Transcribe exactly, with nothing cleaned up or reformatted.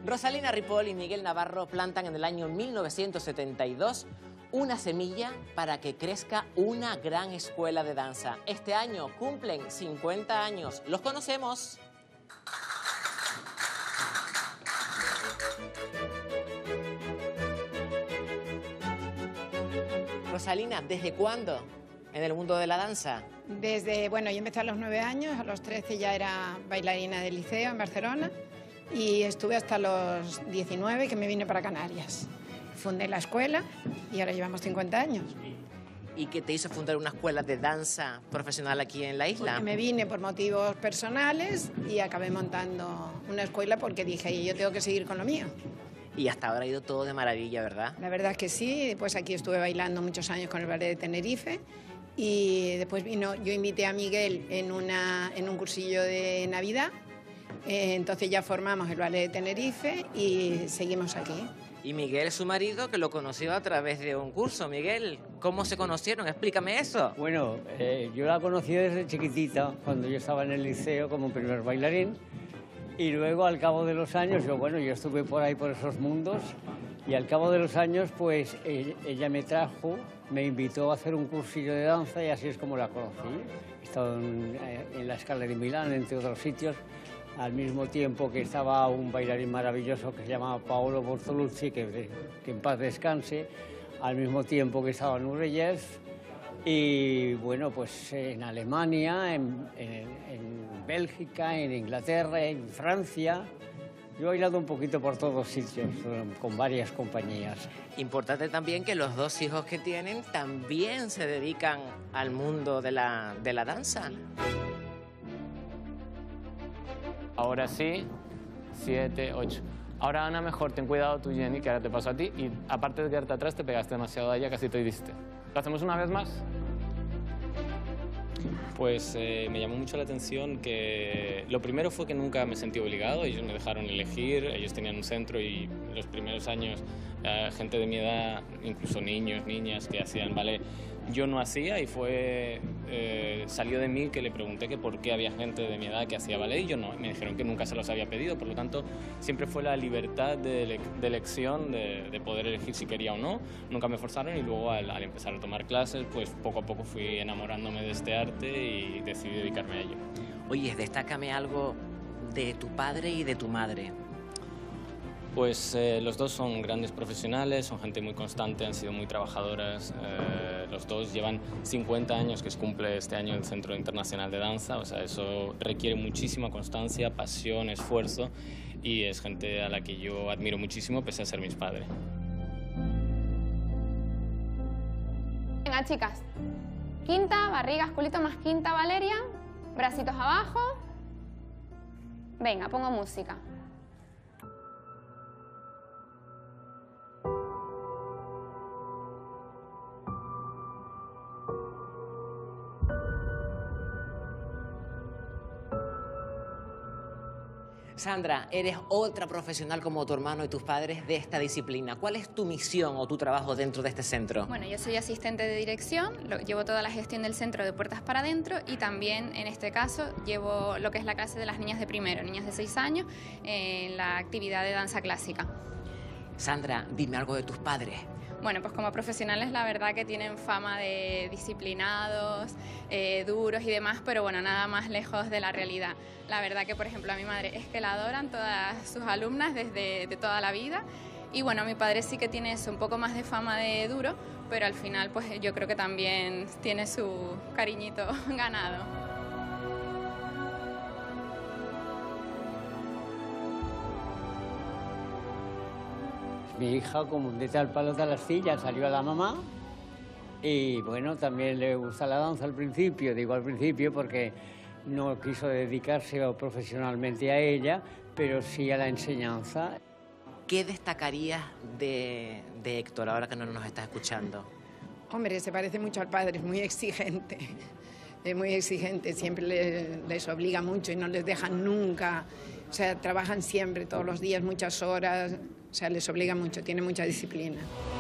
Rosalina Ripoll y Miguel Navarro plantan en el año mil novecientos setenta y dos una semilla para que crezca una gran escuela de danza. Este año cumplen cincuenta años. ¿Los conocemos? Rosalina, ¿desde cuándo en el mundo de la danza? Desde, bueno, yo empecé a los nueve años, a los trece ya era bailarina del liceo en Barcelona y estuve hasta los diecinueve que me vine para Canarias. Fundé la escuela y ahora llevamos cincuenta años. ¿Y qué te hizo fundar una escuela de danza profesional aquí en la isla? Porque me vine por motivos personales y acabé montando una escuela porque dije, yo tengo que seguir con lo mío. Y hasta ahora ha ido todo de maravilla, ¿verdad? La verdad es que sí, pues aquí estuve bailando muchos años con el Ballet de Tenerife y después vino, yo invité a Miguel en, una, en un cursillo de Navidad, eh, entonces ya formamos el Ballet de Tenerife y seguimos aquí. Y Miguel, su marido, que lo conoció a través de un curso. Miguel, ¿cómo se conocieron? Explícame eso. Bueno, eh, yo la conocí desde chiquitita, cuando yo estaba en el liceo como primer bailarín. Y luego, al cabo de los años, yo, bueno, yo estuve por ahí, por esos mundos, y al cabo de los años, pues, ella me trajo, me invitó a hacer un cursillo de danza y así es como la conocí. He estado en, en la Scala de Milán, entre otros sitios, al mismo tiempo que estaba un bailarín maravilloso que se llamaba Paolo Bortolucci, que, que en paz descanse, al mismo tiempo que estaba Nureyev, y bueno, pues en Alemania, en, en, en Bélgica, en Inglaterra, en Francia. Yo he bailado un poquito por todos sitios, con varias compañías. Importante también que los dos hijos que tienen también se dedican al mundo de la, de la danza. Ahora sí, siete, ocho. Ahora, Ana, mejor ten cuidado tú, Jenny, que ahora te paso a ti. Y aparte de quedarte atrás, te pegaste demasiado a ella, casi te diste. ¿Lo hacemos una vez más? Pues eh, me llamó mucho la atención que lo primero fue que nunca me sentí obligado, ellos me dejaron elegir, ellos tenían un centro y los primeros años eh, gente de mi edad, incluso niños, niñas que hacían ballet, yo no hacía y fue, eh, salió de mí que le pregunté que por qué había gente de mi edad que hacía ballet y yo no, me dijeron que nunca se los había pedido, por lo tanto siempre fue la libertad de, ele de elección, de, de poder elegir si quería o no, nunca me forzaron y luego al, al empezar a tomar clases pues poco a poco fui enamorándome de este arte y decidí dedicarme a ello. Oye, destácame algo de tu padre y de tu madre. Pues eh, los dos son grandes profesionales, son gente muy constante, han sido muy trabajadoras. Eh, los dos llevan cincuenta años que se cumple este año el Centro Internacional de Danza, o sea, eso requiere muchísima constancia, pasión, esfuerzo y es gente a la que yo admiro muchísimo pese a ser mis padres. Venga, chicas. Quinta, barrigas, culito más quinta, Valeria. Bracitos abajo. Venga, pongo música. Sandra, eres otra profesional como tu hermano y tus padres de esta disciplina. ¿Cuál es tu misión o tu trabajo dentro de este centro? Bueno, yo soy asistente de dirección, lo, llevo toda la gestión del centro de puertas para adentro y también, en este caso, llevo lo que es la clase de las niñas de primero, niñas de seis años, en la actividad de danza clásica. Sandra, dime algo de tus padres. Bueno, pues como profesionales la verdad que tienen fama de disciplinados, eh, duros y demás, pero bueno, nada más lejos de la realidad. La verdad que, por ejemplo, a mi madre es que la adoran todas sus alumnas desde de toda la vida y bueno, mi padre sí que tiene eso, un poco más de fama de duro, pero al final pues yo creo que también tiene su cariñito ganado. Mi hija, como de tal palo tal astilla, salió a la mamá y bueno, también le gusta la danza al principio, digo al principio porque no quiso dedicarse profesionalmente a ella, pero sí a la enseñanza. ¿Qué destacarías de, de Héctor ahora que no nos está escuchando? Hombre, se parece mucho al padre, es muy exigente, es muy exigente, siempre les, les obliga mucho y no les dejan nunca, o sea, trabajan siempre, todos los días, muchas horas. O sea, les obliga mucho, tiene mucha disciplina.